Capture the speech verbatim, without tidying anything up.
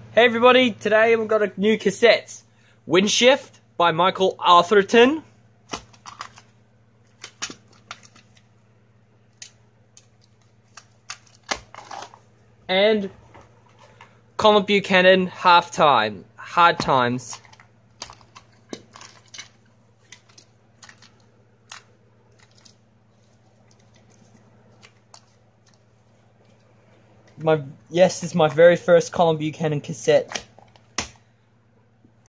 Hey everybody, today we've got a new cassette. Wind Shift by Michael Arthurton. And Colin Buchanan, Halftime, Hard Times. My yes, this is my very first Colin Buchanan cassette.